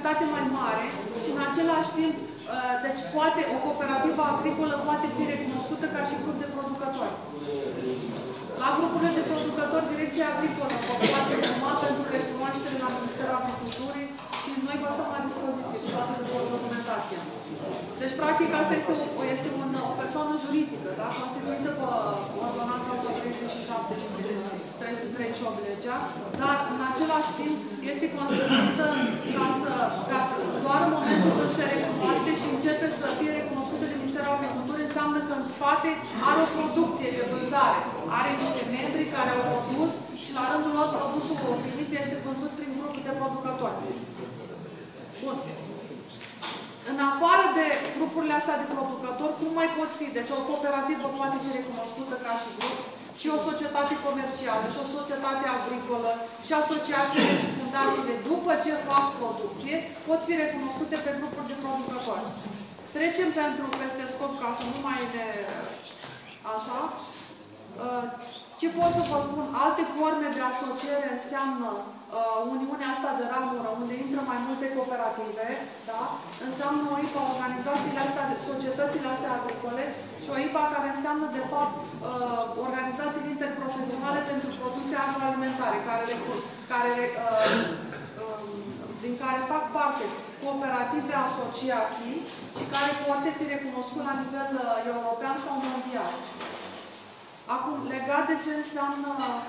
cantitate mai mare și în același timp, deci poate, o cooperativă agricolă poate fi recunoscută ca și grup de producători. La grupurile de producători, Direcția Agricolă poate urma pentru recunoaștere la Ministerul Agriculturii și noi vă stăm la dispoziție cu toată documentația. Deci, practic, asta este o persoană juridică, da? Constituită pe ordonanța 137 și 338 legea, dar în același timp este constituită ca să doar în momentul când se recunoaște și începe să fie recunoscută de Ministerul Agriculturii, înseamnă că în spate are o producție de vânzare. Are niște membri care au produs și la rândul lor produsul finit este vândut prin grupul de producători. Bun. În afară de grupurile astea de producători, cum mai pot fi? Deci o cooperativă poate fi recunoscută ca și grup și o societate comercială și o societate agricolă și asociațiile și fundațiile, după ce fac producție, pot fi recunoscute pe grupuri de producători. Trecem peste scop ca să nu mai ne... Așa. Ce pot să vă spun? Alte forme de asociere înseamnă Uniunea asta de ramură, unde intră mai multe cooperative, da? Înseamnă OIPA, organizațiile astea, societățile astea agricole și OIPA care înseamnă, de fapt, organizațiile interprofesionale pentru produse agroalimentare, din care fac parte cooperative, asociații și care pot fi recunoscute la nivel european sau mondial. Acum, legat de ce înseamnă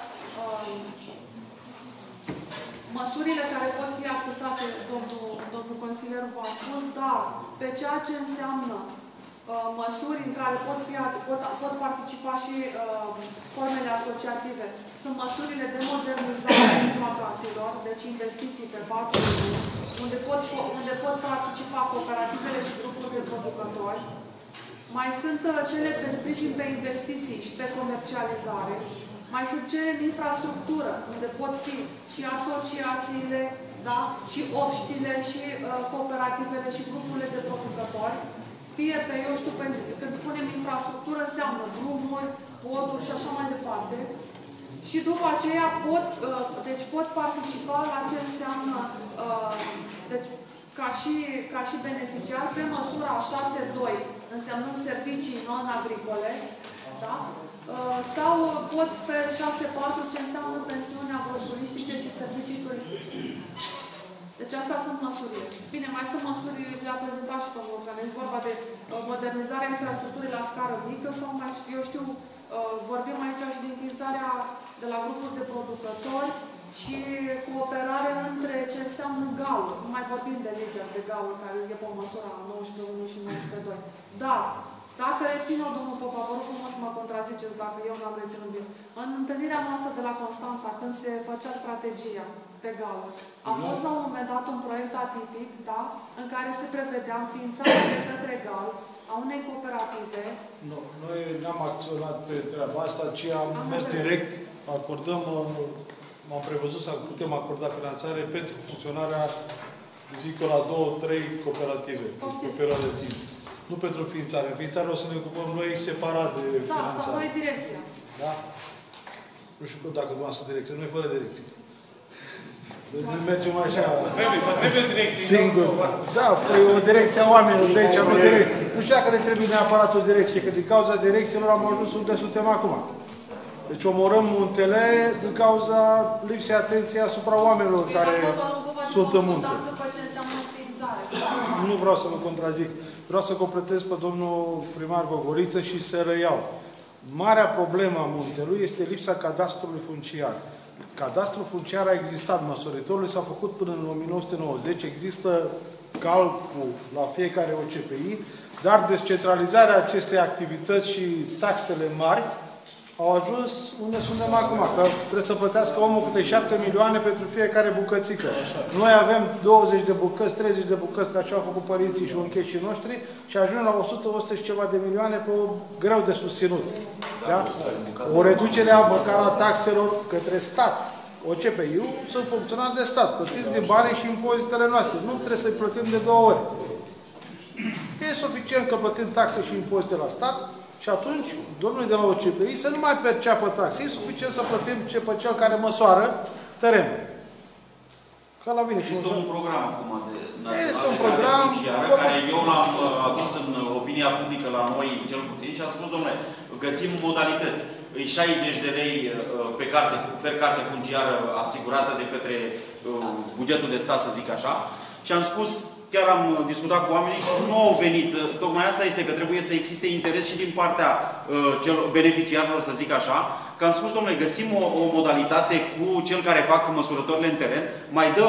măsurile care pot fi accesate, domnul consilier v-a spus, dar pe ceea ce înseamnă măsuri în care pot participa și formele asociative, sunt măsurile de modernizare a exploatațiilor, deci investiții pe 4 luni, unde pot participa cooperativele și grupuri de producători. Mai sunt cele pe sprijin pe investiții și pe comercializare. Mai sunt cele de infrastructură, unde pot fi și asociațiile, da? Și obștile, și cooperativele, și grupurile de producători. Fie pe, eu știu, când spunem infrastructură, înseamnă drumuri, poduri și așa mai departe. Și după aceea pot participa la ce înseamnă, deci, ca și beneficiar, pe măsura 6.2, însemnând servicii non-agricole, da? Sau pot pe 6.4, ce înseamnă pensiuni agroturistice și servicii turistice. Deci astea sunt măsurile. Bine, mai sunt măsuri, le-a prezentat și domnul Ocran, e vorba de modernizarea infrastructurii la scară mică sau, mai, eu știu, vorbim aici și de înființarea de la grupuri de producători și cooperare între ce înseamnă gaură. Nu mai vorbim de lider de gaură, care e pe măsura 19.1 și 19.2. Dar, dacă rețin-o, domnul Popa, vă rog frumos să mă contraziceți dacă eu nu am reținut bine. În întâlnirea noastră de la Constanța, când se făcea strategia pe gaură, a fost la un moment dat un proiect atipic, da, în care se prevedea înființarea de către GAL a unei cooperative. Nu, noi n-am acționat pe treaba asta, ci am mers direct, m-am prevăzut să putem acorda finanțare pentru funcționarea, zic eu, la 2-3 cooperative, pe o perioadă de timp. Nu pentru înființare. Înființarea o să ne ocupăm noi separat de finanțare. Da, asta noi direcția. Da? Nu știu dacă nu asta direcție. Noi fără direcție. Noi mergem așa... Trebuie o direcție. Singur. Da, păi o direcție a oamenilor de aici. Nu știu dacă ne trebuie neapărat o direcție, că din cauza direcțiilor am ajuns unde suntem acum. Deci omorâm muntele din cauza lipsei atenției asupra oamenilor care sunt în munte. Nu vreau să mă contrazic. Vreau să completez pe domnul primar Gogoriță și să reiau. Marea problemă a muntelui este lipsa cadastrului funciar. Cadastrul funciar a existat, măsoritorul s-a făcut până în 1990, există calcul la fiecare OCPI, dar descentralizarea acestei activități și taxele mari au ajuns unde suntem acum, că trebuie să plătească omul câte 7 milioane pentru fiecare bucățică. Noi avem 20 de bucăți, 30 de bucăți, ca ce au făcut părinții și uncheșii noștri, și ajung la 100 și ceva de milioane pe greu de susținut. Da? O reducere a măcar a taxelor către stat. OCPI-ul sunt funcționari de stat, plătiți din bani și impozitele noastre. Nu trebuie să-i plătim de 2 ori. E suficient că plătim taxe și impozite la stat, și atunci, domnul de la OCPI să nu mai perceapă taxe. E suficient să plătim pe cel care măsoară terenul. Ca la mine. Există un program acum de este un program care eu l-am adus în opinia publică la noi, cel puțin, și am spus, domnule, găsim modalități. E 60 de lei pe carte funciară asigurată de către bugetul de stat, să zic așa. Și am spus, chiar am discutat cu oamenii și nu au venit. Tocmai asta este, că trebuie să existe interes și din partea beneficiarilor, să zic așa. Că am spus, domnule, găsim o modalitate cu cel care fac măsurătorile în teren, mai dă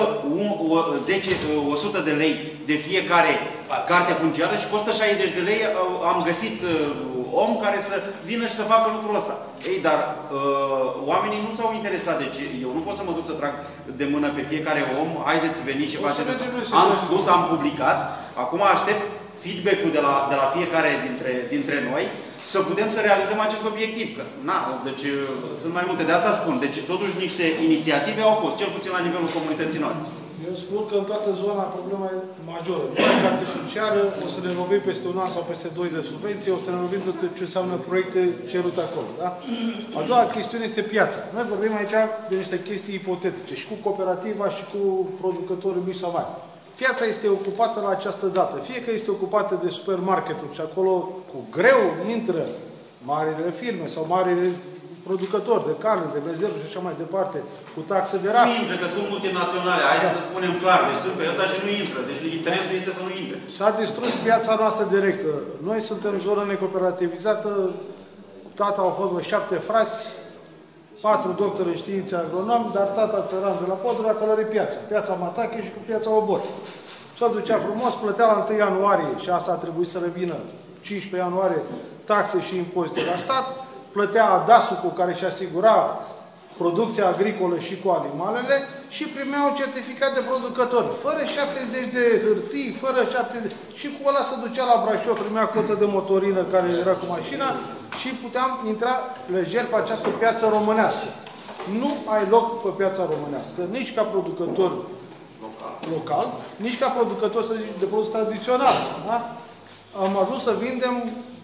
100 de lei de fiecare carte funciară și costă 60 de lei. Am găsit om care să vină și să facă lucrul ăsta. Ei, dar oamenii nu s-au interesat. Deci eu nu pot să mă duc să trag de mână pe fiecare om. Haideți, veniți și faceți asta. Am spus, am publicat. Acum aștept feedback-ul de la fiecare dintre noi să putem să realizăm acest obiectiv. Că, deci sunt mai multe. De asta spun. Deci totuși niște inițiative au fost, cel puțin la nivelul comunității noastre. Eu spun că în toată zona problema e majoră. Carte funciară, o să ne lovim peste un an sau peste 2 de subvenții, o să ne lovim tot ce înseamnă proiecte cerute acolo. Da? A doua chestiune este piața. Noi vorbim aici de niște chestii ipotetice, și cu cooperativa, și cu producătorii mici sau mari. Piața este ocupată la această dată. Fie că este ocupată de supermarketuri și acolo cu greu intră marile firme sau marile producători de carne, de bezeruri și așa mai departe, cu taxe de raft. Nu intră, că sunt multinaționale. Haideți să spunem clar. Deci sunt pe ăsta și nu intră. Deci interesul este să nu intre. S-a distrus piața noastră directă. Noi suntem zonă necooperativizată. Tata au fost 7 frați, 4 doctori în științe agronomi, dar tata țăran de la Podra călări piața. Piața Matache și cu piața Obor. Se ducea frumos, plătea la 1 ianuarie și asta a trebuit să revină 15 ianuarie taxe și impozite la stat. Plătea ADAS-ul cu care își asigura producția agricolă și cu animalele și primea un certificat de producător. Fără 70 de hârtii, fără 70... Și cu ăla se ducea la Brașov, primea cotă de motorină care era cu mașina și puteam intra lejer pe această piață românească. Nu ai loc pe piața românească, nici ca producător local, nici ca producător, să zic, de produs tradițional. Da? Am ajuns să vindem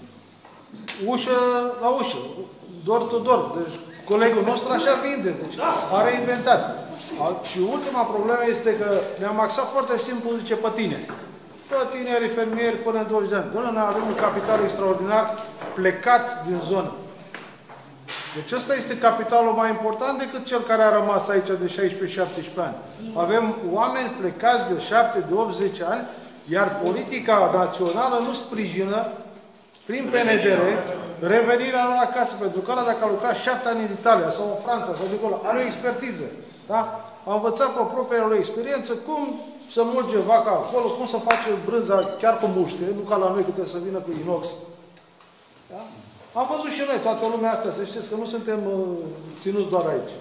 ușă la ușă, door to door. Deci colegul nostru așa vinde, deci are inventat. Și ultima problemă este că ne-am axat foarte simplu, zice, pe tineri. Pe tineri, fermieri, până în 20 de ani. Doamne, noi avem un capital extraordinar plecat din zonă. Deci ăsta este capitalul mai important decât cel care a rămas aici de 16-17 ani. Avem oameni plecați de 7, de 8, 10 ani, iar politica națională nu sprijină prin PNDR, revenirea lor acasă, pentru că ăla, dacă a lucrat 7 ani în Italia sau în Franța sau de acolo, are o expertiză. Da? A învățat pe propria lui experiență cum să mulge vaca acolo, cum să face brânza chiar cu muște, nu ca la noi câte să vină cu inox. Da? Am văzut și noi, toată lumea asta, să știți că nu suntem ținuți doar aici.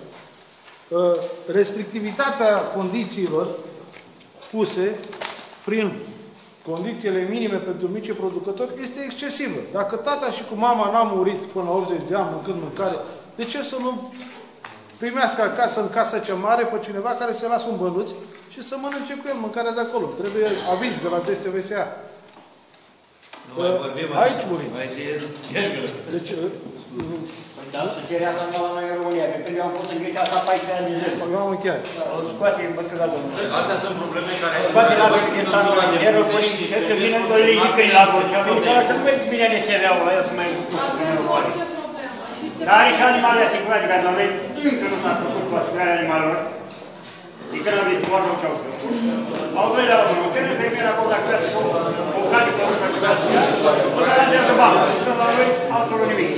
Restrictivitatea condițiilor puse prin condițiile minime pentru micii producători este excesivă. Dacă tata și cu mama n-a murit până la 80 de ani mâncând mâncare, de ce să nu primească acasă, în casă cea mare, pe cineva care se lasă un bănuț și să mănânce cu el mâncarea de acolo? Trebuie aviz de la DSVSA. Aici murim. Deci, dar nu se cere asta numai la noi în România, că când eu am fost în Grecia asta 14 ani de zile. eu am încheiat. O scoate, mă scuza, domnule. Astea sunt probleme care... Scoate la reprezentantul la nivelul politic, să vină cu o ridică la gol. Și am venit ăla să nu merg bine de CV-ul la el să mai lucru. Dar are și animale asigurate, care la noi încă nu s-a făcut cu asigurarea animalelor. De când am venit cu oameni ce au făcut. Au doilea la urmă, când fermier acolo dacă vrea să o cade pe urmă, o garantează bani. Și la noi absolut nimic.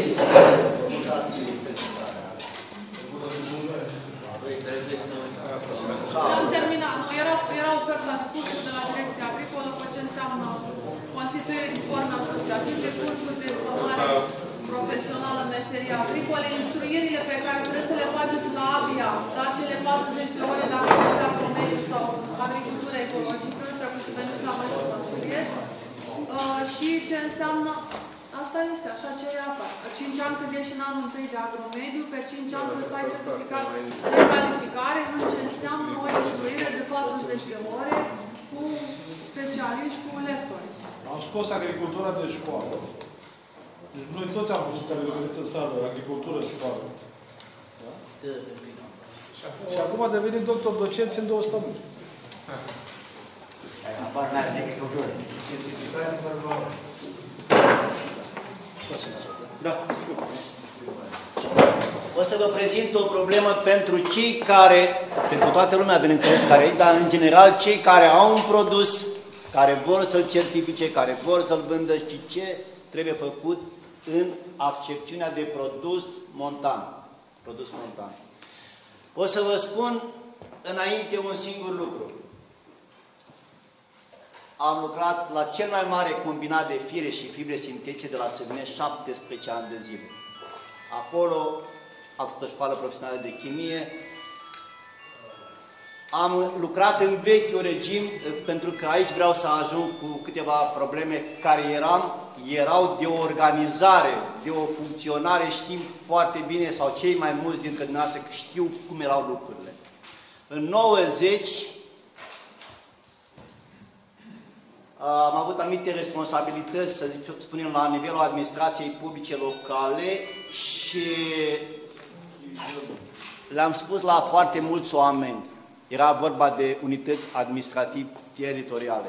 Am terminat. Nu, era oferta de cursuri de la Direcția Agricolă pe ce înseamnă constituire de forme asociative, cursuri de formare profesională în meserie agricole, instruirile pe care trebuie să le faceți la ABIA, da, cele 40 de ore dacă aveți agromediu sau agricultură ecologică, trebuie să veniți la voi să consulieți. Și ce înseamnă, asta este, așa ce e apa. 5 ani când ești în anul 1 de agromediu, pe 5 ani trebuie să ai certificat de calificare, în ce înseamnă o instruire de 40 de ore cu specialiști, cu lectori. Am scos agricultura de școală. Deci noi toți am văzut care vedeți în sală, agricultură și școală. Da? Și acum devenim doctor docenți în 2 săptămâni. Apar n-are agricultură. Da. O să vă prezint o problemă pentru cei care, pentru toată lumea, bineînțeles, care aici, dar în general cei care au un produs, care vor să-l certifice, care vor să-l vândă și ce trebuie făcut în accepțiunea de produs montan. Produs montan. O să vă spun înainte un singur lucru. Am lucrat la cel mai mare combinat de fire și fibre sintetice de la Săvinești 17 ani de zile. Acolo am făcut o școală profesională de chimie. Am lucrat în vechiul regim, pentru că aici vreau să ajung cu câteva probleme care erau de o organizare, de o funcționare, știm foarte bine, sau cei mai mulți dintre dumneavoastră știu cum erau lucrurile. În 90 am avut anumite responsabilități, să spunem, la nivelul administrației publice locale și le-am spus la foarte mulți oameni. Era vorba de unități administrativ-teritoriale.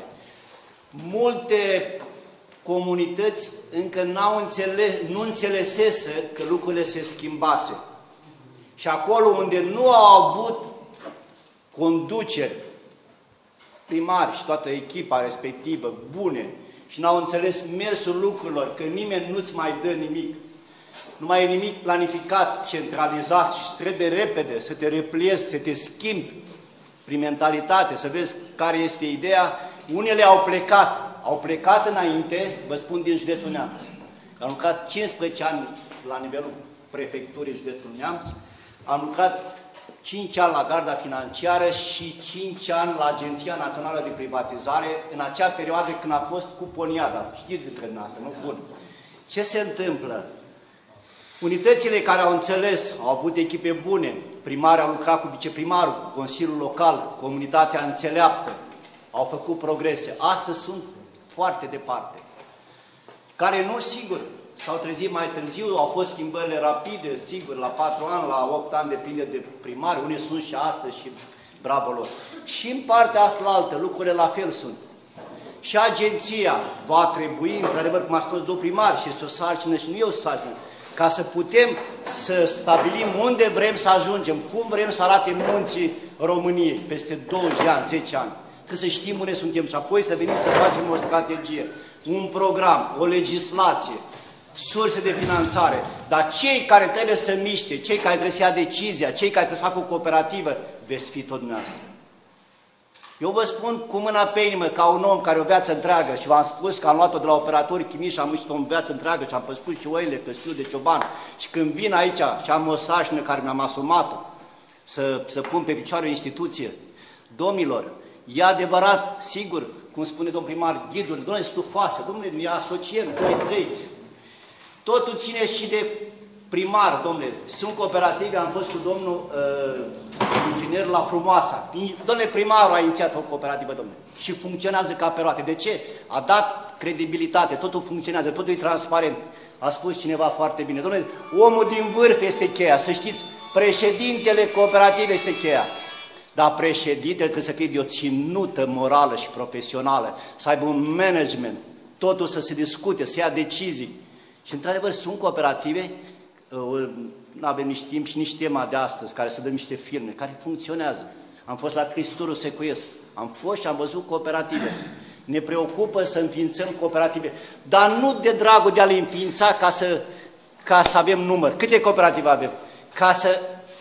Multe comunități încă nu înțelesese că lucrurile se schimbase. Și acolo unde nu au avut conduceri, primari și toată echipa respectivă, bune, și n-au înțeles mersul lucrurilor, că nimeni nu-ți mai dă nimic, nu mai e nimic planificat, centralizat și trebuie repede să te repliezi, să te schimbi prin mentalitate, să vezi care este ideea. Unele au plecat înainte, vă spun, din județul Neamț. Am lucrat 15 ani la nivelul prefecturii județul Neamț, am lucrat 5 ani la Garda Financiară și 5 ani la Agenția Națională de Privatizare, în acea perioadă când a fost cu Poniada. Știți dintre noastre, nu? Bun. Ce se întâmplă? Unitățile care au înțeles, au avut echipe bune, primarul a lucrat cu viceprimarul, cu Consiliul Local, comunitatea înțeleaptă, au făcut progrese. Astăzi sunt foarte departe. Care nu, sigur, s-au trezit mai târziu, au fost schimbările rapide, sigur, la 4 ani, la 8 ani, depinde de primari, unii sunt și astăzi și bravo lor. Și în partea asta la altă, lucrurile la fel sunt. Și agenția va trebui, într-adevăr, cum a spus domnul primar, și este o sarcină și nu e o sarcină, ca să putem să stabilim unde vrem să ajungem, cum vrem să arate munții României peste 20 de ani, 10 ani. Trebuie să știm unde suntem și apoi să venim să facem o strategie, un program, o legislație, surse de finanțare. Dar cei care trebuie să miște, cei care trebuie să ia decizia, cei care trebuie să facă o cooperativă, veți fi tot dumneavoastră. Eu vă spun cu mâna pe inimă, ca un om care o viață întreagă, și v-am spus că am luat-o de la operatori chimici și am muncit o viață întreagă și am păscut și oile, că știu de cioban. Și când vin aici și am o sarcină care mi-am asumat-o, să pun pe picioare o instituție, domnilor, e adevărat, sigur, cum spune domnul primar, ghiduri, domnule, stufoasă, domnule, ne asociem, 2-3. Totul ține și de primar, domnule. Sunt cooperative, am fost cu domnul inginer la Frumoasa. Domnule, primarul a inițiat o cooperativă, domnule, și funcționează ca pe roate. De ce? A dat credibilitate, totul funcționează, totul e transparent. A spus cineva foarte bine. Domnule, omul din vârf este cheia, să știți, președintele cooperativei este cheia. Dar președintele trebuie să fie de o ținută morală și profesională, să aibă un management, totul să se discute, să ia decizii. Și într-adevăr sunt cooperative, nu avem nici timp și nici tema de astăzi, care să dăm niște firme, care funcționează. Am fost la Cristurul Secuiesc, am fost și am văzut cooperative. Ne preocupă să înființăm cooperative, dar nu de dragul de a le înființa ca să avem număr. Câte cooperative avem? Ca să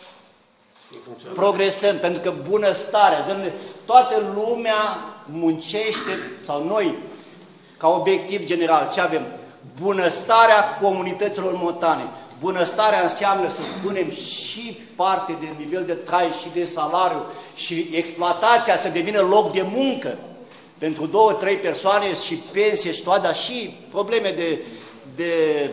progresăm, pentru că bunăstarea, toată lumea muncește, sau noi, ca obiectiv general, ce avem? Bunăstarea comunităților montane. Bunăstarea înseamnă, să spunem, și parte de nivel de trai și de salariu și exploatația să devină loc de muncă pentru 2-3 persoane și pensie și toate, dar și probleme de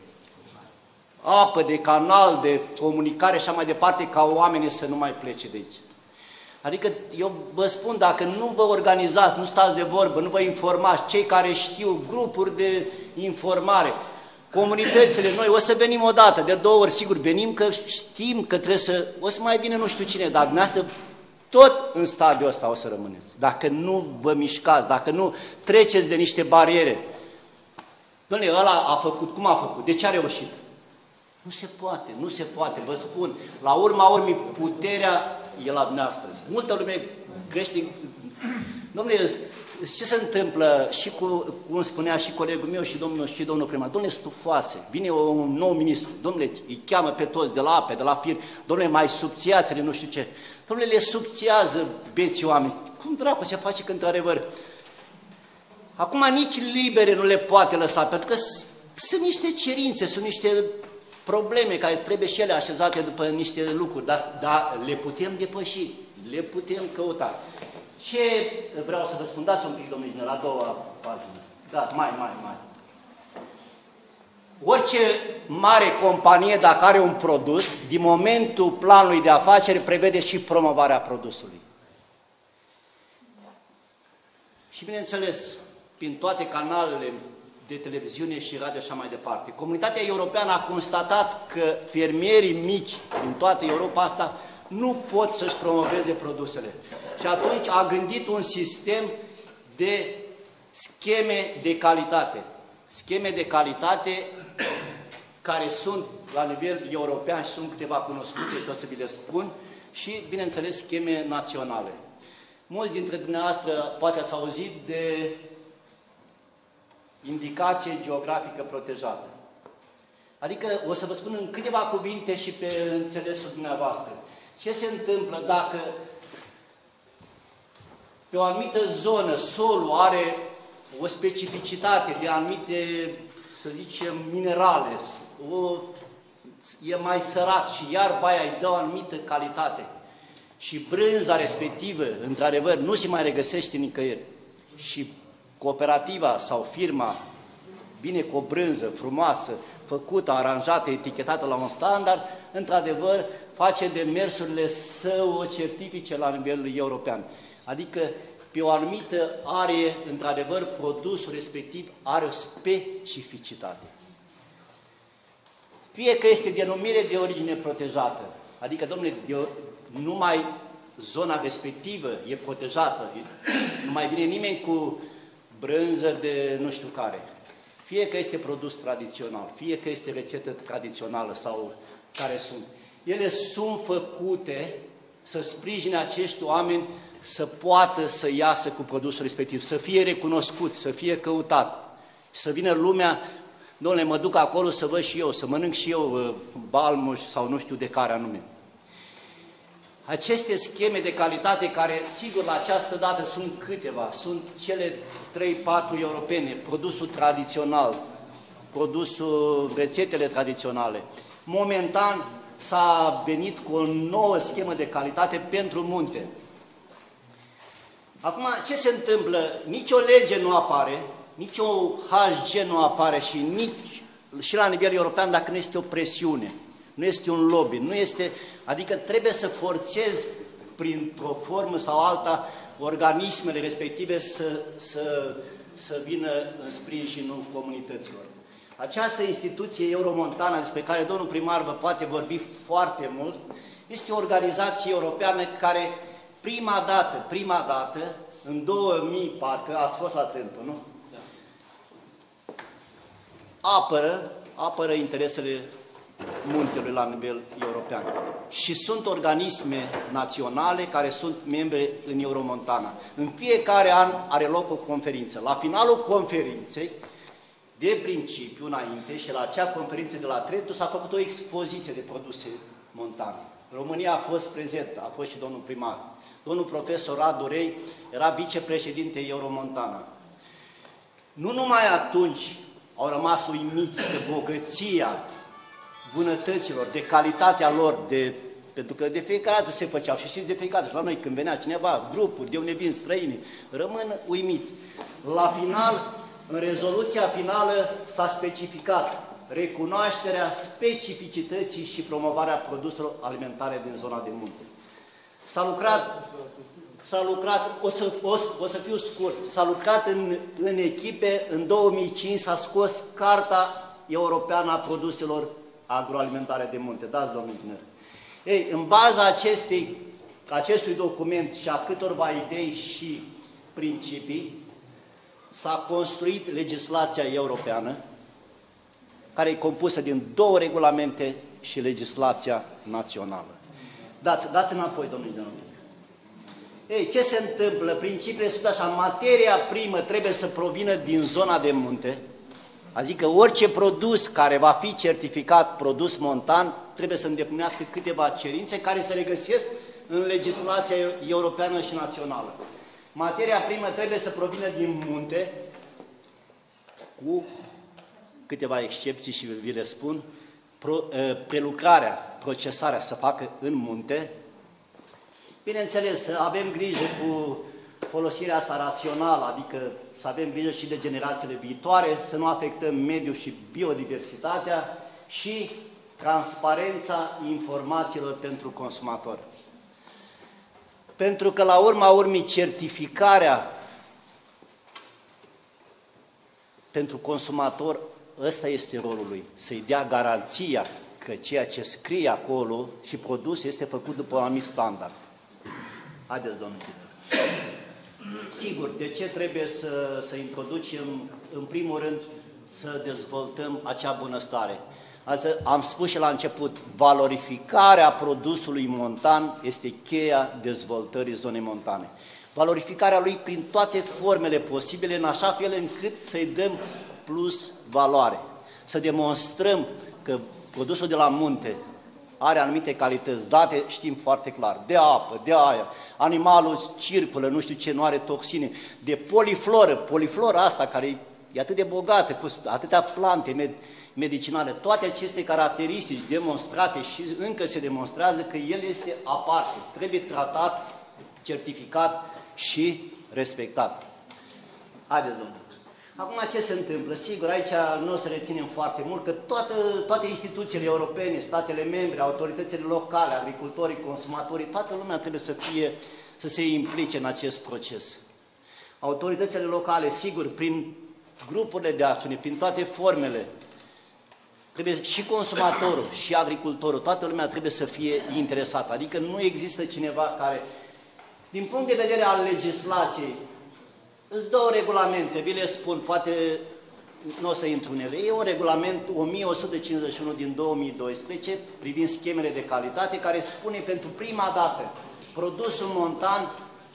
apă, de canal, de comunicare și așa mai departe, ca oamenii să nu mai plece de aici. Adică eu vă spun, dacă nu vă organizați, nu stați de vorbă, nu vă informați, cei care știu, grupuri de informare, comunitățile, noi o să venim o dată, de 2 ori, sigur, venim că știm că trebuie să, o să mai vină nu știu cine, dar dumneavoastră tot în stadiul ăsta o să rămâneți. Dacă nu vă mișcați, dacă nu treceți de niște bariere. Dom'le, ăla a făcut, cum a făcut? De ce a reușit? Nu se poate, nu se poate, vă spun. La urma urmei, puterea e la dumneavoastră. Multă lume crește. Dom'le, ce se întâmplă și cu, cum spunea și colegul meu și domnul primar, dom'le, stufoase, vine un nou ministru, dom'le, îi cheamă pe toți de la ape, de la firme, dom'le, mai subțiați-le, nu știu ce. Dom'le, le subțiază beții oameni. Cum dracu se face când într-adevăr? Acum nici libere nu le poate lăsa, pentru că sunt niște cerințe, sunt niște probleme care trebuie și ele așezate după niște lucruri, dar le putem depăși, le putem căuta. Ce vreau să vă spun? Dați un pic, domnule inginер, la doua pagină. Da, mai. Orice mare companie, dacă are un produs, din momentul planului de afaceri, prevede și promovarea produsului. Și bineînțeles, prin toate canalele de televiziune și radio și așa mai departe. Comunitatea europeană a constatat că fermierii mici din toată Europa asta nu pot să-și promoveze produsele. Și atunci a gândit un sistem de scheme de calitate. Scheme de calitate care sunt la nivel european și sunt câteva cunoscute și o să vi le spun și, bineînțeles, scheme naționale. Mulți dintre dumneavoastră poate ați auzit de indicație geografică protejată. Adică o să vă spun în câteva cuvinte și pe înțelesul dumneavoastră. Ce se întâmplă dacă pe o anumită zonă solul are o specificitate de anumite, să zicem, minerale, e mai sărat și iarba aia îi dă o anumită calitate și brânza respectivă, într-adevăr, nu se mai regăsește nicăieri și cooperativa sau firma vine cu o brânză frumoasă, făcută, aranjată, etichetată la un standard, într-adevăr, face demersurile să o certifice la nivel european. Adică, pe o anumită arie, într-adevăr, produsul respectiv are o specificitate. Fie că este denumire de origine protejată, adică, domnule, numai zona respectivă e protejată, nu mai vine nimeni cu brânză de nu știu care. Fie că este produs tradițional, fie că este rețetă tradițională sau care sunt. Ele sunt făcute să sprijine acești oameni să poată să iasă cu produsul respectiv, să fie recunoscut, să fie căutat, să vină lumea, dom'le, mă duc acolo să văd și eu, să mănânc și eu balmuș sau nu știu de care anume. Aceste scheme de calitate care, sigur, la această dată sunt câteva, sunt cele 3-4 europene, produsul tradițional, produsul, rețetele tradiționale. Momentan s-a venit cu o nouă schemă de calitate pentru munte. Acum, ce se întâmplă? Nici o lege nu apare, nici o HG nu apare și la nivel european dacă nu este o presiune. Nu este un lobby, nu este, adică trebuie să forțezi printr-o formă sau alta organismele respective să vină în sprijinul comunităților. Această instituție Euromontana, despre care domnul primar vă poate vorbi foarte mult, este o organizație europeană care prima dată, în 2000 parcă, ați fost la Trento, nu? Apără interesele muntelui la nivel european. Și sunt organisme naționale care sunt membre în Euromontana. În fiecare an are loc o conferință. La finalul conferinței, de principiu, înainte, și la acea conferință de la Trento s-a făcut o expoziție de produse montane. România a fost prezentă, a fost și domnul primar. Domnul profesor Radu Rei era vicepreședinte Euromontana. Nu numai atunci au rămas uimiți de bogăția bunătăților, de calitatea lor, pentru că de fiecare dată se făceau și știți de fiecare dată, la noi când venea cineva, grupuri, de unde vin străini, rămân uimiți. La final, în rezoluția finală s-a specificat recunoașterea specificității și promovarea produselor alimentare din zona de munte. S-a lucrat, o să fiu scurt, s-a lucrat în echipe, în 2005 s-a scos Carta Europeană a Produselor Agroalimentare de Munte. Dați, domnul inginer. Ei, în baza acestei acestui document și a câtorva idei și principii s-a construit legislația europeană, care e compusă din 2 regulamente și legislația națională. Dați înapoi, domnule Genunchi. Ei, ce se întâmplă? Principiile sunt așa, materia primă trebuie să provină din zona de munte, adică orice produs care va fi certificat produs montan trebuie să îndeplinească câteva cerințe care se regăsesc în legislația europeană și națională. Materia primă trebuie să provină din munte, cu câteva excepții și vi le spun, prelucrarea, procesarea să facă în munte. Bineînțeles, să avem grijă cu folosirea asta rațională, adică să avem grijă și de generațiile viitoare, să nu afectăm mediul și biodiversitatea și transparența informațiilor pentru consumator. Pentru că, la urma urmei, certificarea pentru consumator, ăsta este rolul lui, să-i dea garanția că ceea ce scrie acolo și produs este făcut după un anumit standard. Haideți, domnule. Sigur, de ce trebuie să introducem, în primul rând, să dezvoltăm acea bunăstare? Am spus și la început, valorificarea produsului montan este cheia dezvoltării zonei montane. Valorificarea lui prin toate formele posibile, în așa fel încât să-i dăm plus valoare. Să demonstrăm că produsul de la munte are anumite calități, date știm foarte clar, de apă, de aer, animalul circulă, nu știu ce, nu are toxine, de polifloră, poliflora asta care e atât de bogată, cu atâtea plante medicinale, toate aceste caracteristici demonstrate și încă se demonstrează că el este aparte, trebuie tratat, certificat și respectat. Haideți, domnule. Acum ce se întâmplă? Sigur, aici nu o să reținem foarte mult, că toate instituțiile europene, statele membre, autoritățile locale, agricultorii, consumatorii, toată lumea trebuie să se implice în acest proces. Autoritățile locale, sigur, prin grupurile de acțiune, prin toate formele, trebuie și consumatorul și agricultorul, toată lumea trebuie să fie interesată. Adică nu există cineva care, din punct de vedere al legislației, îți 2 regulamente, vi le spun, poate nu o să intru în ele. E un regulament 1151 din 2012 privind schemele de calitate, care spune pentru prima dată produsul montan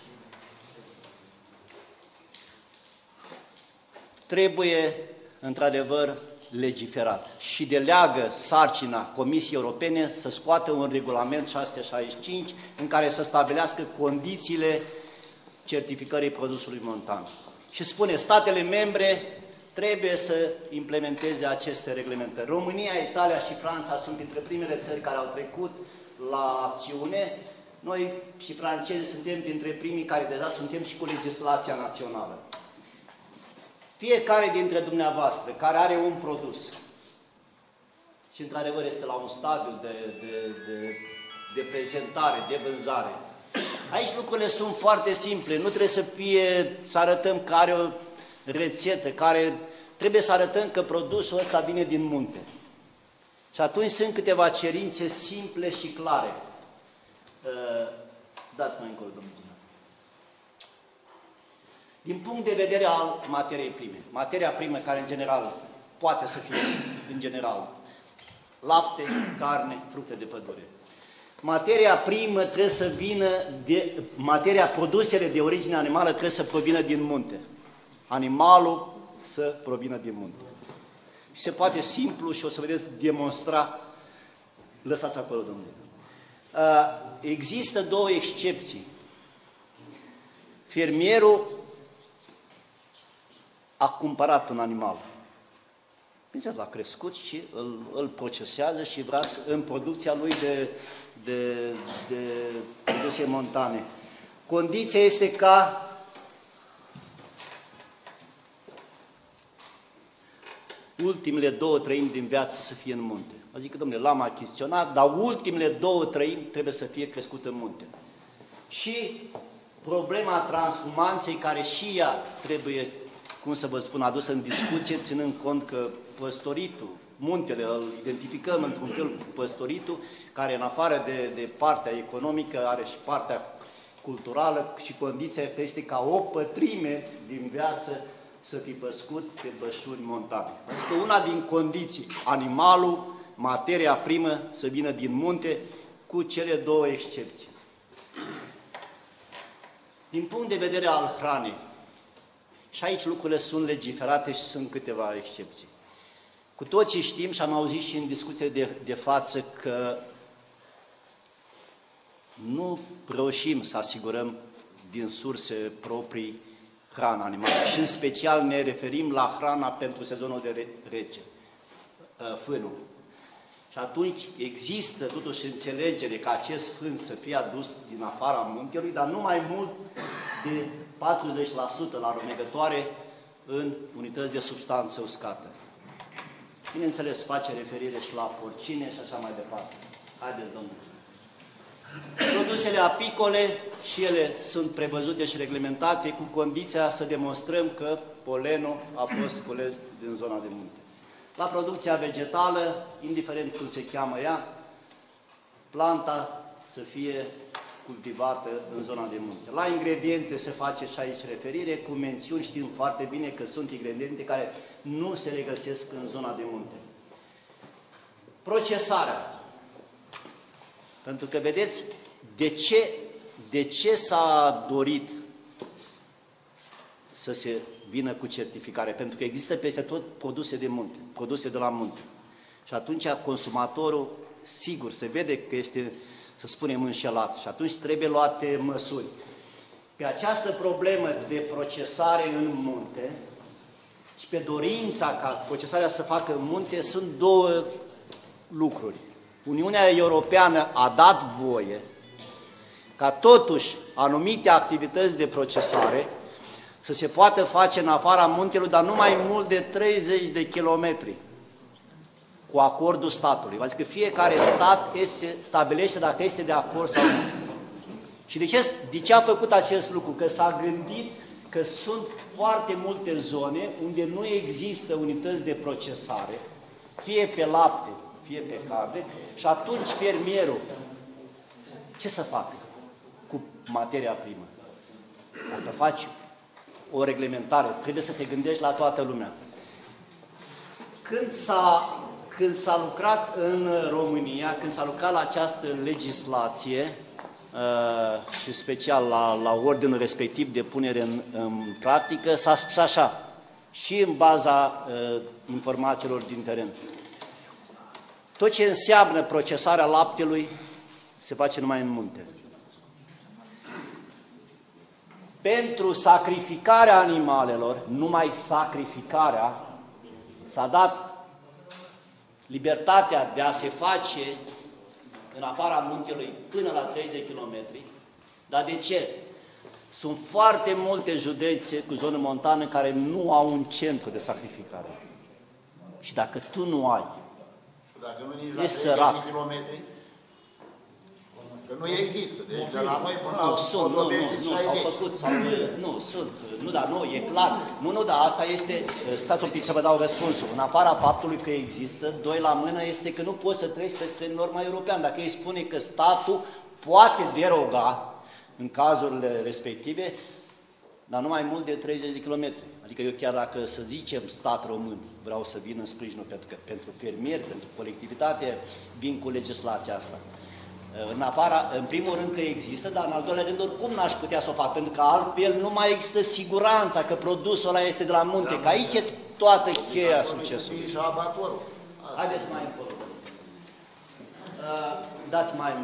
trebuie, într-adevăr, legiferat și deleagă sarcina Comisiei Europene să scoată un regulament 665 în care să stabilească condițiile certificării produsului montan. Și spune, statele membre trebuie să implementeze aceste reglementări. România, Italia și Franța sunt printre primele țări care au trecut la acțiune. Noi și francezi suntem printre primii care deja suntem și cu legislația națională. Fiecare dintre dumneavoastră care are un produs și într-adevăr este la un stadiu de prezentare, de vânzare, aici lucrurile sunt foarte simple, nu trebuie să arătăm că are o rețetă, trebuie să arătăm că produsul ăsta vine din munte. Și atunci sunt câteva cerințe simple și clare. Dați-mă încolo, domnule. Din punct de vedere al materiei prime, materia primă care în general poate să fie, în general, lapte, carne, fructe de pădure. Materia primă trebuie să vină, produsele de origine animală trebuie să provină din munte. Animalul să provină din munte. Și se poate simplu și o să vedeți demonstra. Lăsați acolo, domnule. Există 2 excepții. Fermierul a cumpărat un animal. Bineînțeles, l-a crescut și îl procesează și vrea în producția lui de produse montane. Condiția este ca ultimele 2/3 din viață să fie în munte. Adică, domnule, l-am achiziționat, dar ultimele 2/3 trebuie să fie crescut în munte. Și problema transhumanței, care și ea trebuie, cum să vă spun, adusă în discuție, ținând cont că păstoritul, muntele, îl identificăm într-un fel cu păstoritul, care în afară de partea economică are și partea culturală și condiția este ca o pătrime din viață să fi păscut pe pășuni montane. Adică una din condiții, animalul, materia primă să vină din munte, cu cele două excepții. Din punct de vedere al hranei, și aici lucrurile sunt legiferate și sunt câteva excepții. Cu toții știm și am auzit și în discuție de față că nu reușim să asigurăm din surse proprii hrana animală și în special ne referim la hrana pentru sezonul de rece, fânul. Și atunci există totuși înțelegere ca acest fân să fie adus din afara muntelui, dar nu mai mult de 40% la rumegătoare în unități de substanță uscată. Bineînțeles, face referire și la porcine și așa mai departe. Haideți, domnule. Produsele apicole și ele sunt prevăzute și reglementate cu condiția să demonstrăm că polenul a fost cules din zona de munte. La producția vegetală, indiferent cum se cheamă ea, planta să fie cultivată în zona de munte. La ingrediente se face și aici referire, cu mențiuni, știm foarte bine că sunt ingrediente care nu se regăsesc în zona de munte. Procesarea. Pentru că vedeți de ce s-a dorit să se vină cu certificare? Pentru că există peste tot produse de munte, produse de la munte. Și atunci consumatorul, sigur, se vede că este, să spunem, înșelat și atunci trebuie luate măsuri. Pe această problemă de procesare în munte și pe dorința ca procesarea să facă în munte sunt două lucruri. Uniunea Europeană a dat voie ca totuși anumite activități de procesare să se poată face în afara muntelui, dar nu mai mult de 30 de kilometri, cu acordul statului. Adică fiecare stat stabilește dacă este de acord sau nu. Și de ce a făcut acest lucru? Că s-a gândit că sunt foarte multe zone unde nu există unități de procesare, fie pe lapte, fie pe carne, și atunci fermierul, ce să facă cu materia primă? Dacă faci o reglementare, trebuie să te gândești la toată lumea. Când s-a lucrat în România, când s-a lucrat la această legislație, și special la ordinul respectiv de punere în practică, s-a spus așa, și în baza informațiilor din teren. Tot ce înseamnă procesarea laptelui se face numai în munte. Pentru sacrificarea animalelor, numai sacrificarea, s-a dat libertatea de a se face în afara muntelui până la 30 de kilometri. Dar de ce? Sunt foarte multe județe cu zonă montană care nu au un centru de sacrificare. Și dacă tu nu ai, dacă nu nici la ești sărac. De kilometri, că nu există. Deci de la noi până la e clar. Nu, dar asta este, stați un pic să vă dau răspunsul. În afara faptului că există, doi la mână, este că nu poți să treci peste norma europeană. Dacă îi spune că statul poate deroga în cazurile respective, dar nu mai mult de 30 de kilometri. Adică eu chiar dacă, să zicem, stat român, vreau să vin în sprijinul pentru fermieri, pentru colectivitate, vin cu legislația asta. În primul rând că există, dar în al doilea rând oricum n-aș putea să o fac, pentru că altfel nu mai există siguranța că produsul ăla este de la munte, că aici e toată cheia succesului. Și abatorul. Haideți mai încolo. Dați mai.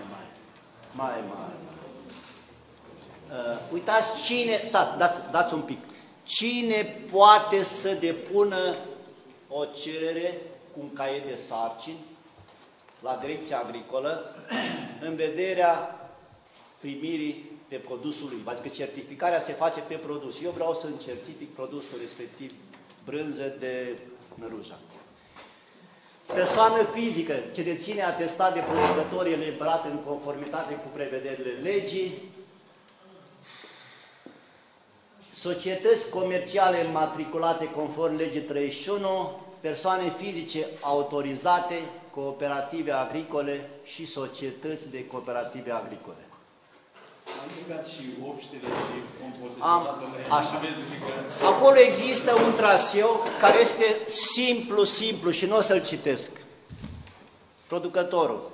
Uitați cine, dați un pic. Cine poate să depună o cerere cu un caiet de sarcini la Direcția Agricolă în vederea primirii pe produsul lui? Adică certificarea se face pe produs. Eu vreau să-mi certific produsul respectiv, brânză de năruja. Persoană fizică ce deține atestat de producător eliberat în conformitate cu prevederile legii, societăți comerciale matriculate conform legii 31 persoane fizice autorizate, cooperative agricole și societăți de cooperative agricole. Am băgat și obștile și composesionatele. Așa. Acolo există un traseu care este simplu și nu o să-l citesc. Producătorul.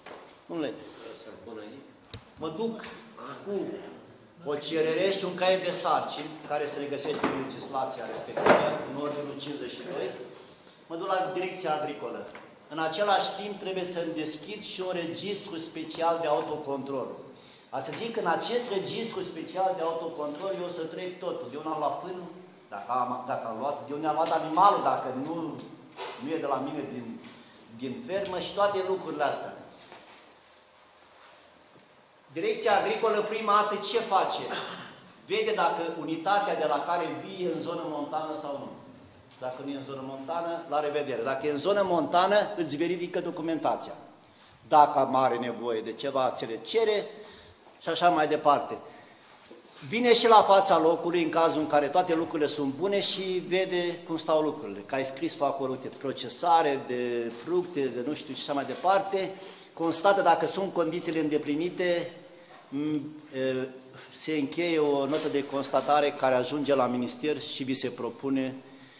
Mă duc cu o cerere și un caiet de sarcini, care se regăsește în legislația respectivă, în ordinul 52, mă duc la Direcția Agricolă. În același timp trebuie să-mi deschid și un registru special de autocontrol. A să zic că în acest registru special de autocontrol eu o să trec totul, de unde am luat până, dacă am luat, de unde am luat animalul, dacă nu e de la mine din fermă și toate lucrurile astea. Direcția Agricolă prima dată ce face? Vede dacă unitatea de la care vii e în zonă montană sau nu. Dacă nu e în zonă montană, la revedere. Dacă e în zonă montană, îți verifică documentația. Dacă are nevoie de ceva, ți le cere și așa mai departe. Vine și la fața locului, în cazul în care toate lucrurile sunt bune și vede cum stau lucrurile. Că ai scris acolo de procesare, de fructe, de nu știu și așa mai departe, constată dacă sunt condițiile îndeplinite, se încheie o notă de constatare care ajunge la minister și vi se propune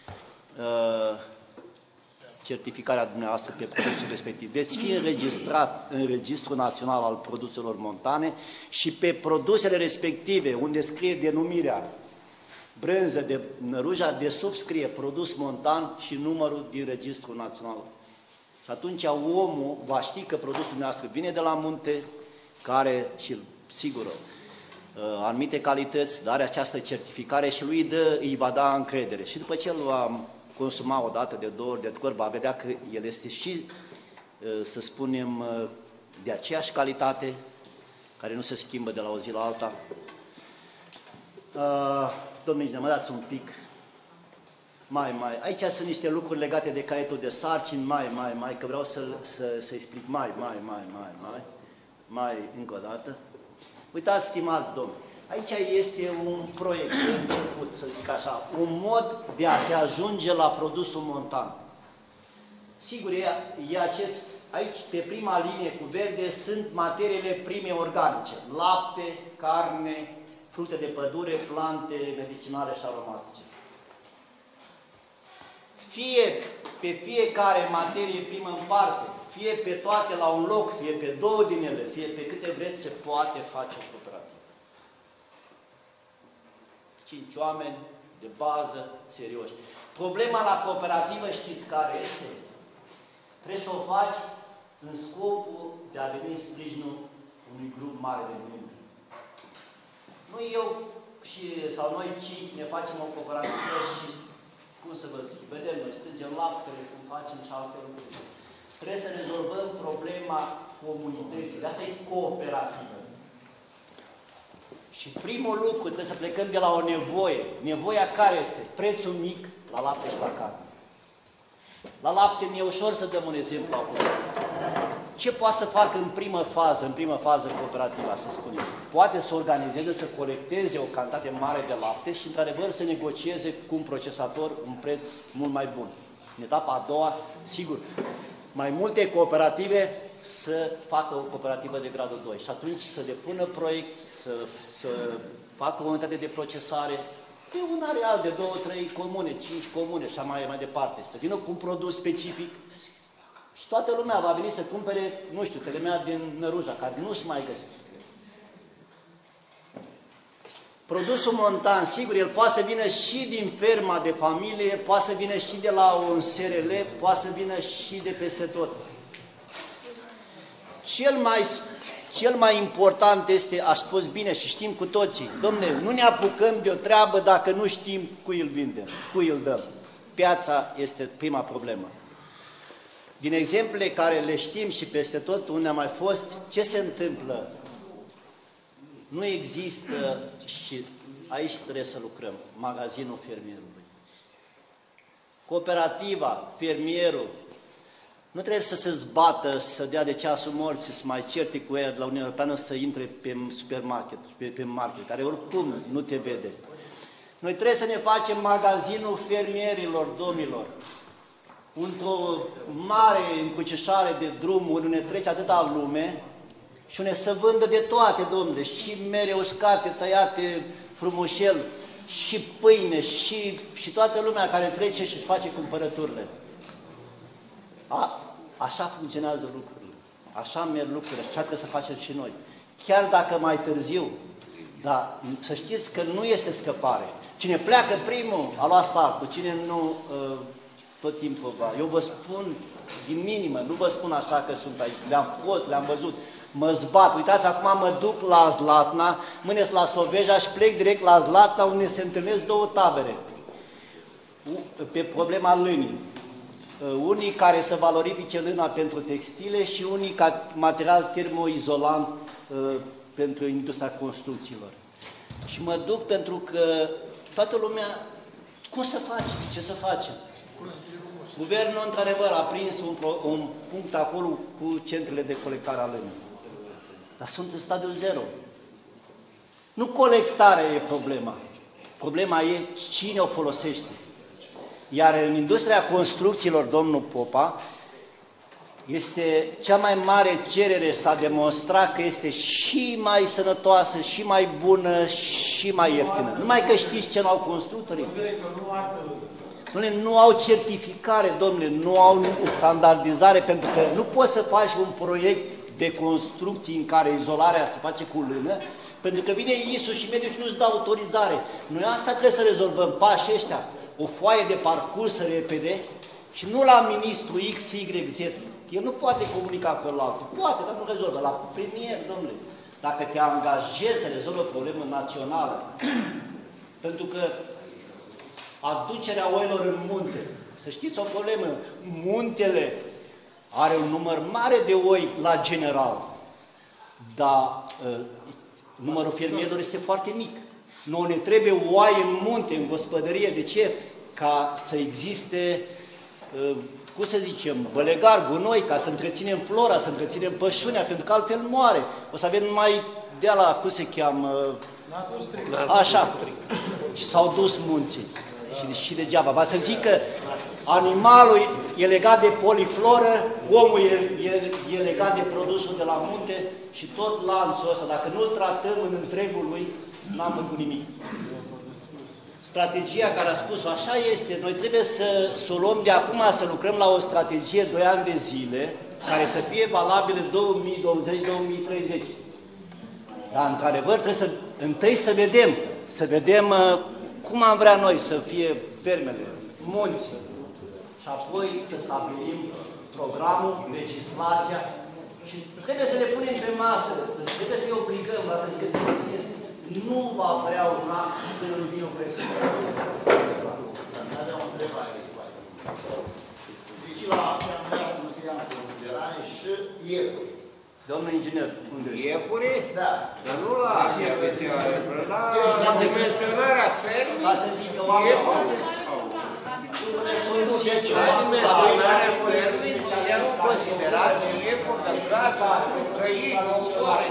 certificarea dumneavoastră pe produsul respectiv. Veți fi înregistrat în Registrul Național al Produselor Montane și pe produsele respective, unde scrie denumirea brânză de năruja, de sub scrie produs montan și numărul din Registrul Național. Și atunci omul va ști că produsul dumneavoastră vine de la munte, care și sigur anumite calități, dar are această certificare și lui îi va da încredere. Și după ce îl va consuma o dată, de 2 ori, de 3 ori, va vedea că el este și, să spunem, de aceeași calitate, care nu se schimbă de la o zi la alta. Domnule, mă dați un pic. Aici sunt niște lucruri legate de caietul de sarcini, că vreau să explic încă o dată. Uitați, stimați domni, aici este un proiect de început, să zic așa, un mod de a se ajunge la produsul montan. Sigur, aici, pe prima linie cu verde, sunt materiile prime organice, lapte, carne, fructe de pădure, plante medicinale și aromatice. Fie pe fiecare materie primă în parte, fie pe toate la un loc, fie pe 2 din ele, fie pe câte vreți, se poate face o cooperativă. 5 oameni de bază, serioși. Problema la cooperativă știți care este? Trebuie să o faci în scopul de a veni în sprijinul unui grup mare de membri. Nu eu sau noi 5 ne facem o cooperativă și, cum să vă zic, vedem, noi strângem laptele, cum facem și alte lucruri. Trebuie să rezolvăm problema comunității. De asta e cooperativă. Și primul lucru, trebuie să plecăm de la o nevoie. Nevoia care este? Prețul mic la lapte și la carne. La lapte mi-e ușor să dăm un exemplu acum. Ce poate să facă în primă fază cooperativa, să spunem? Poate să organizeze, să colecteze o cantitate mare de lapte și, într-adevăr, să negocieze cu un procesator un preț mult mai bun. În etapa a doua, sigur, mai multe cooperative să facă o cooperativă de gradul 2 și atunci să depună proiect, să facă o unitate de procesare pe un areal de 2-3 comune, 5 comune și mai departe, să vină cu un produs specific și toată lumea va veni să cumpere, nu știu, telemea din Năruja, care nu se mai găsește. Produsul montan, sigur, el poate să vină și din ferma de familie, poate să vină și de la un SRL, poate să vină și de peste tot. Cel mai important este, aș spus bine și știm cu toții, dom'le, nu ne apucăm de o treabă dacă nu știm cui îl vindem, cui îl dăm. Piața este prima problemă. Din exemplele care le știm și peste tot unde am mai fost, ce se întâmplă? Nu există, și aici trebuie să lucrăm, magazinul fermierului. Cooperativa, fermierul, nu trebuie să se zbată, să dea de ceasul morții, să mai certe cu ea de la Uniunea Europeană să intre pe supermarket, pe market, care oricum nu te vede. Noi trebuie să ne facem magazinul fermierilor, domnilor. într-o mare încrucișare de drumuri, unde trece atâta lume și unde se vândă de toate, domnule, și mere uscate, tăiate frumușel, și pâine, și toată lumea care trece și face cumpărăturile. Așa funcționează lucrurile, așa merg lucrurile, așa trebuie să facem și noi. Chiar dacă mai târziu, dar să știți că nu este scăpare. Cine pleacă primul a luat startul, cine nu, tot timpul va. Eu vă spun din minimă, nu vă spun așa că sunt aici, le-am fost, le-am văzut, mă zbat. Uitați, acum mă duc la Zlatna, mâine la Soveja și plec direct la Zlatna, unde se întâlnesc două tabere pe problema lânii. Unii care să valorifice lâna pentru textile și unii ca material termoizolant pentru industria construcțiilor. Și mă duc pentru că toată lumea, cum să face? Ce să facem? Guvernul, într-adevăr, a prins un punct acolo cu centrele de colectare a lânii. Dar sunt în stadiul zero. Nu colectarea e problema. Problema e cine o folosește. Iar în industria construcțiilor, domnul Popa, este cea mai mare cerere, s-a demonstrat că este și mai sănătoasă, și mai bună, și mai ieftină. Numai că știți ce n-au constructorii? Nu au certificare, domnule, nu au standardizare, pentru că nu poți să faci un proiect de construcții în care izolarea se face cu lână, pentru că vine ISU și mediul și nu-ți dă autorizare. Noi asta trebuie să rezolvăm, pașii ăștia, o foaie de parcurs repede și nu la ministru X, Y, Z. El nu poate comunica cu altul. Poate, dar nu rezolvă. La premier, domnule, dacă te angajezi să rezolvă o problemă națională, pentru că aducerea oilor în munte, să știți o problemă, muntele are un număr mare de oi la general, dar numărul fermierilor este foarte mic. Noi ne trebuie oaie în munte, în gospodărie. De ce? Ca să existe, cum să zicem, bălegar, gunoi, ca să întreținem flora, să întreținem pășunea, pentru că altfel moare. O să avem numai de ala, cum se cheamă? Așa. Și s-au dus munții. Și degeaba. Va să zic că animalul e legat de polifloră, omul e legat de produsul de la munte și tot lanțul ăsta, dacă nu-l tratăm în întregul lui, n-am făcut nimic. Strategia care a spus-o, așa este, noi trebuie să o luăm de acum, să lucrăm la o strategie 2 ani de zile, care să fie valabilă 2020-2030. Dar, într-adevăr, trebuie întâi să vedem cum am vrea noi să fie fermele, munții, și apoi să stabilim programul, legislația și trebuie să le punem pe masă, trebuie să-i obligăm, să zică să menținesc. Nu va apărea un an când nu vine o presiune. Avea o întrebare. Deci la Asamblea nu se ia în considerare și iepuri. Domnul inginer, unde ești? Iepuri? Da. Dar nu la la dimensionarea fermii. Ca să zică oamenii. La dimensionarea fermii, ea nu considera ce iepuri de casă, căini, ore,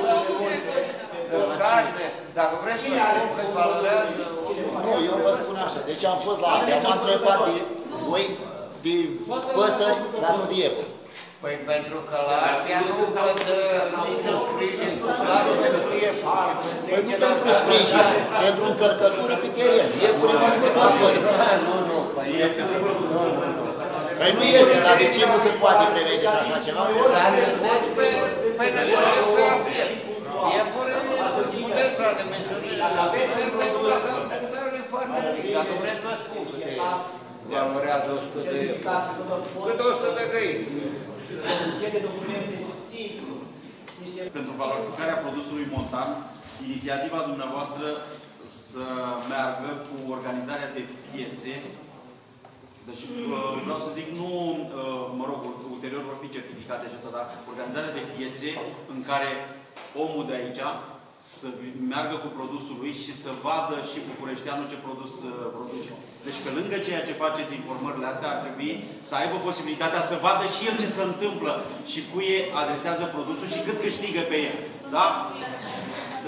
carne. Dacă vreți să spun cât valorează... Nu, eu vă spun așa. Deci am fost la alea, m-am întrebat de păsări, dar nu de iepuri. Păi pentru că la ea nu văd niciun sprijin social pentru iepuri. Păi nu pentru sprijin, pentru încărcătură pe teren. Iepuri nu de la păsări. Nu, păi este prevăzut. Păi nu este, dar de ce nu se poate prevede așa ceva? Dar sunteți pe nevoie pe la fel. Iepuri puteți la dimensionare. Punctarul e foarte mic. Dacă vreți vă spun câte valorează 100 de iepuri. Cât 100 de găini. Pentru valorificarea produsului montan, inițiativa dumneavoastră să meargă cu organizarea de piețe. Deci vreau să zic, nu, mă rog, ulterior vor fi certificate acestea, dar organizarea de piețe în care omul de aici să meargă cu produsul lui și să vadă și bucureșteanul ce produs produce. Deci pe lângă ceea ce faceți informările astea, ar trebui să aibă posibilitatea să vadă și el ce se întâmplă și cui adresează produsul și cât câștigă pe el. Da? Deci,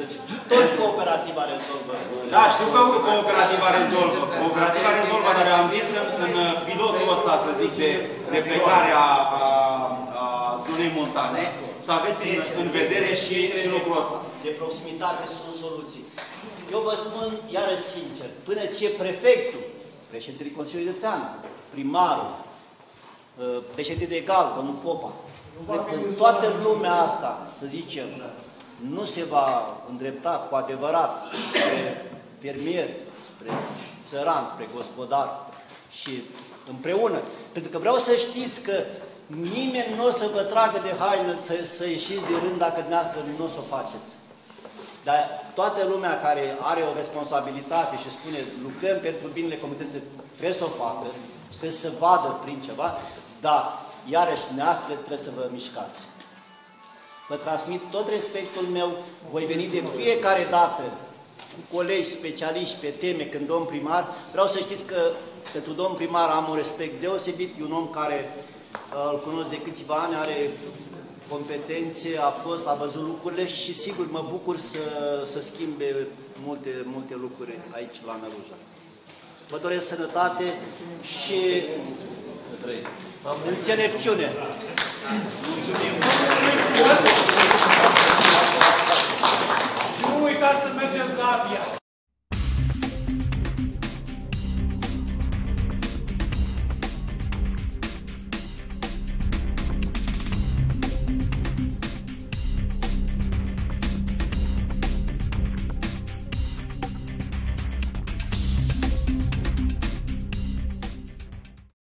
Tot cooperativa rezolvă. Da, știu că cooperativa rezolvă. Cooperativa rezolvă, dar am zis în pilotul ăsta, să zic, de plecare a zonei montane, să aveți în vedere și lucrul ăsta. De proximitate sunt soluții. Eu vă spun, iarăși sincer, până ce prefectul, președintele Consiliului Județean, primarul, președintele egal, domnul Popa, când toată lumea asta, să zicem, nu se va îndrepta cu adevărat spre fermieri, spre țărani, spre gospodari și împreună. Pentru că vreau să știți că nimeni nu o să vă tragă de haină să ieșiți de rând dacă dumneavoastră nu o să o faceți. Dar toată lumea care are o responsabilitate și spune lucrăm pentru binele comunității, trebuie să o facă, trebuie să vadă prin ceva, dar iarăși dumneavoastră trebuie să vă mișcați. Vă transmit tot respectul meu, voi veni de fiecare dată cu colegi specialiști pe teme când domn primar. Vreau să știți că pentru domn primar am un respect deosebit, e un om care îl cunosc de câțiva ani, are competențe, a văzut lucrurile și sigur mă bucur să schimbe multe lucruri aici la Năluja. Vă doresc sănătate și înțelepciune. Mulțumim! Și nu uitați să mergeți la Avia!